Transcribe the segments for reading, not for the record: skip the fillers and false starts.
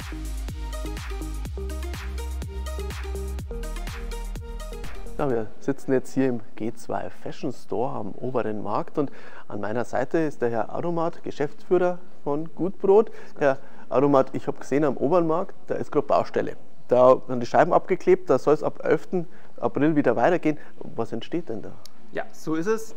Ja, wir sitzen jetzt hier im G2 Fashion Store am Oberen Markt und an meiner Seite ist der Herr Aromat, Geschäftsführer von Gutbrot. Herr Aromat, ich habe gesehen am Oberen Markt, da ist gerade Baustelle. Da sind die Scheiben abgeklebt, da soll es ab 11. April wieder weitergehen. Was entsteht denn da? Ja, so ist es.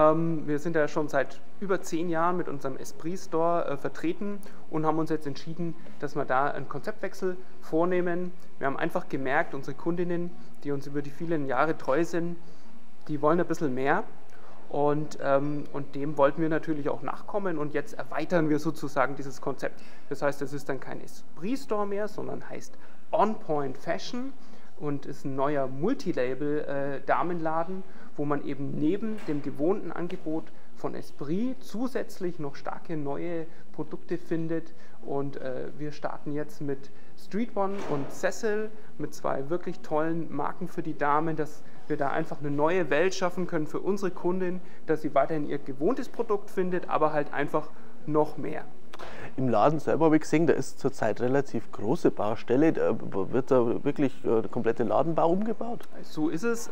Wir sind ja schon seit über 10 Jahren mit unserem Esprit Store vertreten und haben uns jetzt entschieden, dass wir da einen Konzeptwechsel vornehmen. Wir haben einfach gemerkt, unsere Kundinnen, die uns über die vielen Jahre treu sind, die wollen ein bisschen mehr und dem wollten wir natürlich auch nachkommen und jetzt erweitern wir sozusagen dieses Konzept. Das heißt, es ist dann kein Esprit Store mehr, sondern heißt On Point Fashion und ist ein neuer Multilabel-Damenladen, wo man eben neben dem gewohnten Angebot von Esprit zusätzlich noch starke neue Produkte findet. Und wir starten jetzt mit Street One und Cecil, mit 2 wirklich tollen Marken für die Damen, dass wir da einfach eine neue Welt schaffen können für unsere Kundin, dass sie weiterhin ihr gewohntes Produkt findet, aber halt einfach noch mehr. Im Laden selber habe ich gesehen, da ist zurzeit relativ große Baustelle. Da wird da wirklich der komplette Ladenbau umgebaut? So ist es.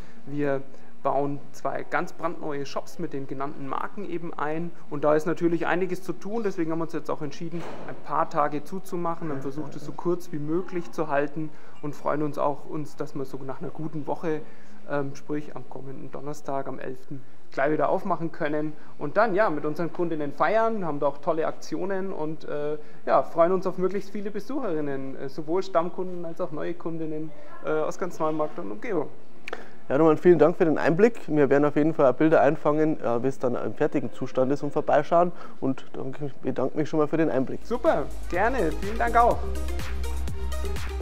Wir bauen 2 ganz brandneue Shops mit den genannten Marken eben ein. Und da ist natürlich einiges zu tun. Deswegen haben wir uns jetzt auch entschieden, ein paar Tage zuzumachen. Haben versucht, es so kurz wie möglich zu halten und freuen uns auch, dass wir so nach einer guten Woche, sprich am kommenden Donnerstag, am 11. gleich wieder aufmachen können und dann ja mit unseren Kundinnen feiern, haben da auch tolle Aktionen und ja, freuen uns auf möglichst viele Besucherinnen, sowohl Stammkunden als auch neue Kundinnen aus ganz Neumarkt und Umgebung. Ja, Roman, vielen Dank für den Einblick. Wir werden auf jeden Fall Bilder einfangen, wie es dann im fertigen Zustand ist und vorbeischauen und ich bedanke mich schon mal für den Einblick. Super, gerne, vielen Dank auch.